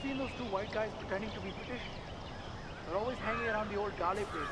seen those two white guys pretending to be British? They're always hanging around the old Ghale place.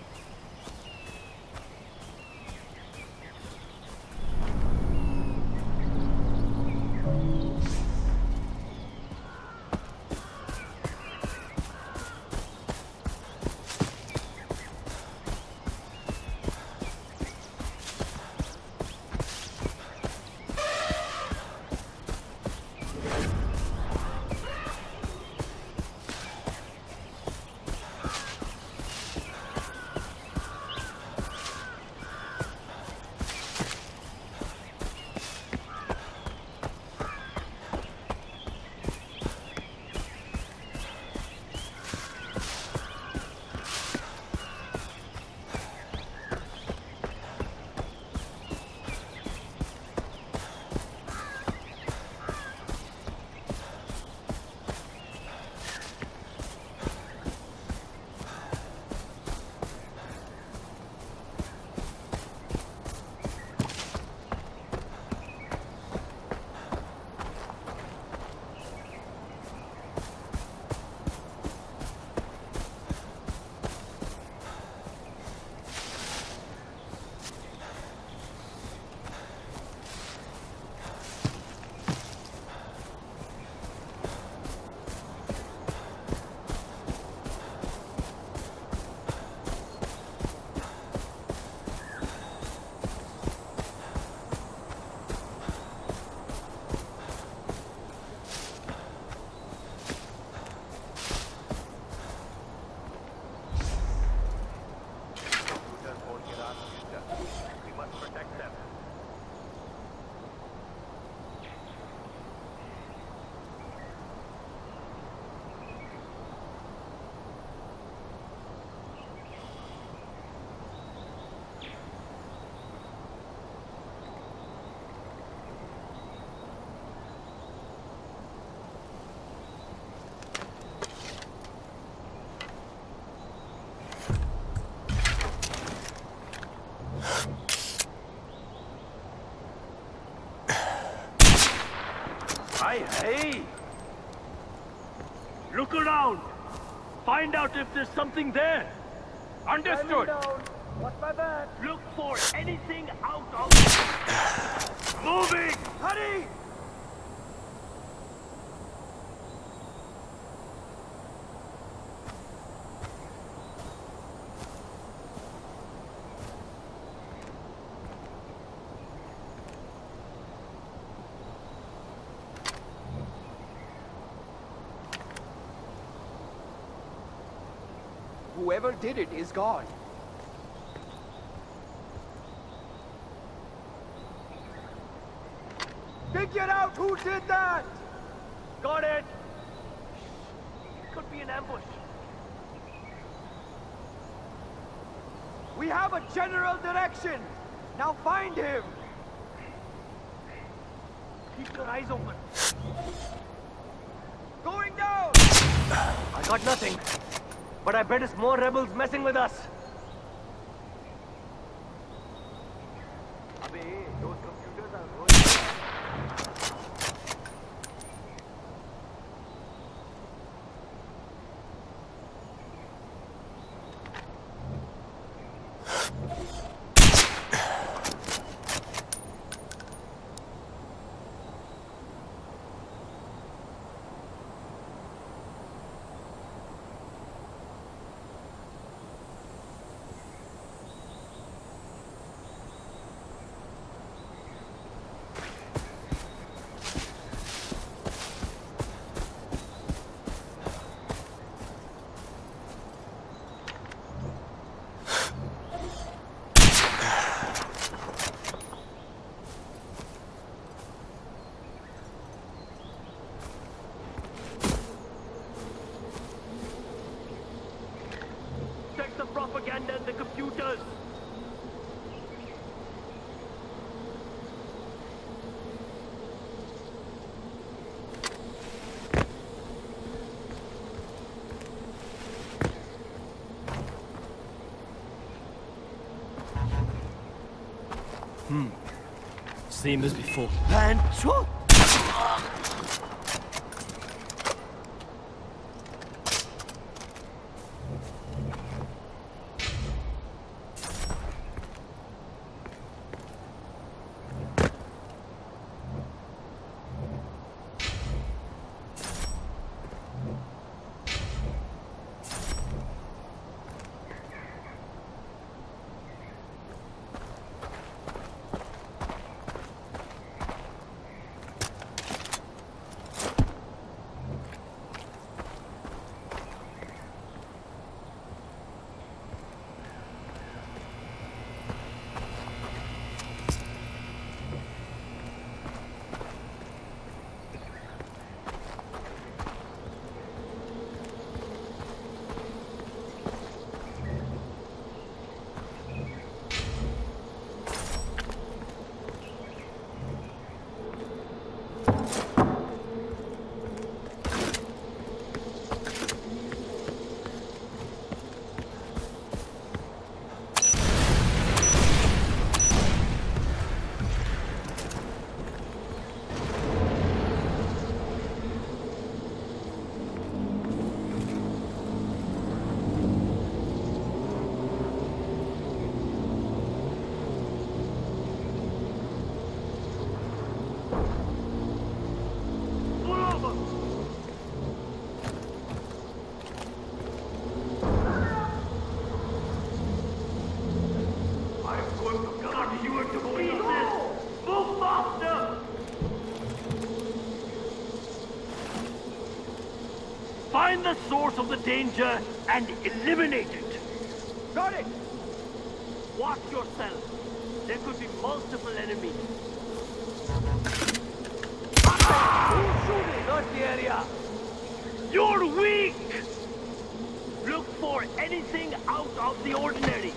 Hey! Look around! Find out if there's something there! Understood! What's my back? Look for anything out of... Moving! Hurry! Whoever did it is gone. Figure out who did that! Got it! It could be an ambush. We have a general direction! Now find him! Keep your eyes open. Going down! I got nothing. But I bet it's more rebels messing with us. Abey, those computers are rolling. Propaganda and the computers. Same as before. And Find the source of the danger and eliminate it. Got it! Watch yourself. There could be multiple enemies. Who's shooting? Search the area. You're weak! Look for anything out of the ordinary.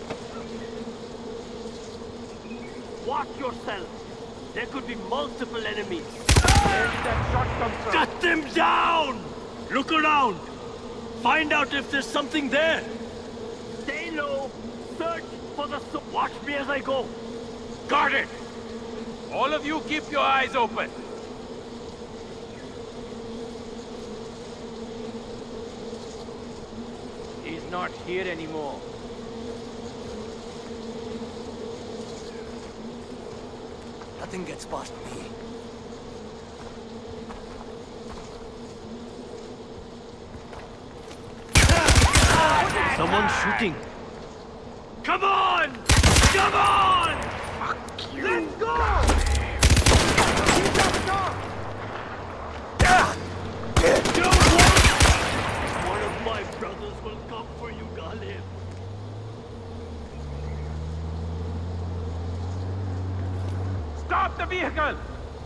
Watch yourself. There could be multiple enemies. Where did that shot come from? Cut them down! Look around. Find out if there's something there. Stay low. Search for the... Watch me as I go. Got it! All of you keep your eyes open. He's not here anymore. Nothing gets past me. Someone's shooting. Come on! Come on! Fuck you! Let's go! He's up top! Don't worry! One of my brothers will come for you, Ghale. Stop the vehicle!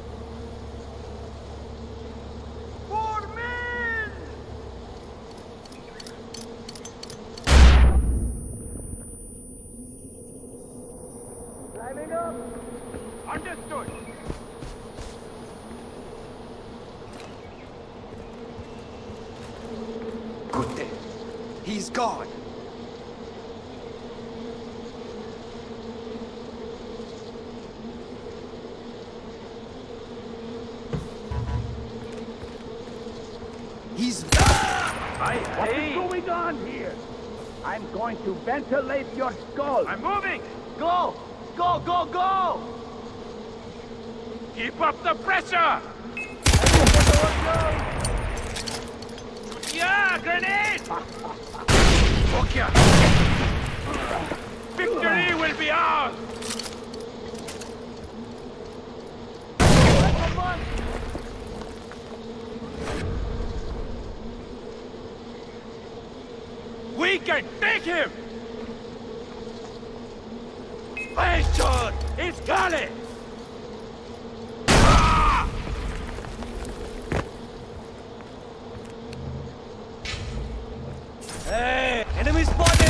For men! Climbing up! Understood! Good day. He's gone. He's... What is going on here? I'm going to ventilate your skull. I'm moving! Go! Go, go, go! Keep up the pressure! Yeah, grenade! Okay. Victory will be ours! We can take him! Ashram! It's Ghale! Hey! Enemy spotted!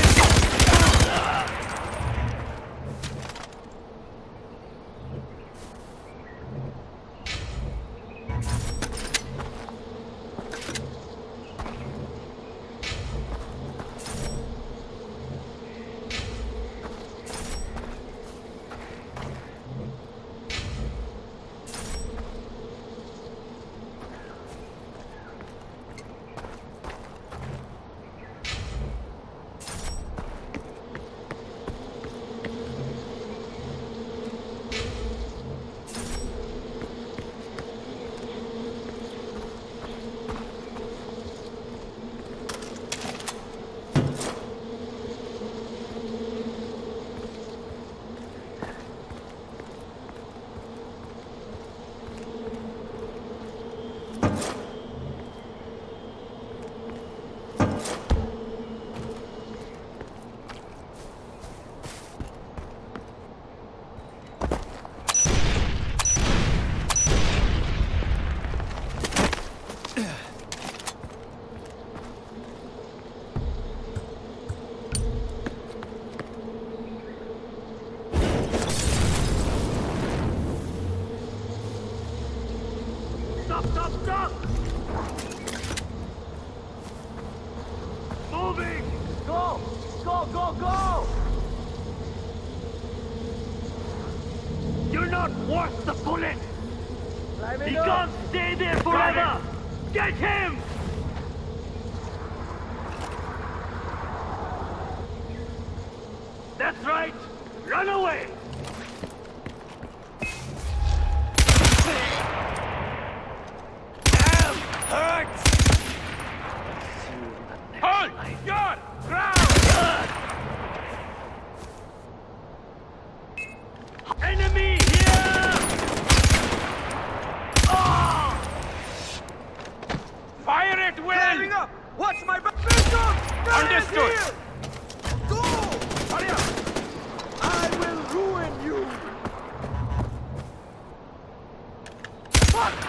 Stop! Stop! Moving! Go! Go, go, go! You're not worth the bullet! Climbing He up! can't stay there forever! Get him! That's right! Run away! Damn! Hurts! Hold your ground! Enemy here! Oh! Fire it well! Climbing up! Understood. Here. Go! Hurry up. I will ruin you. Fuck!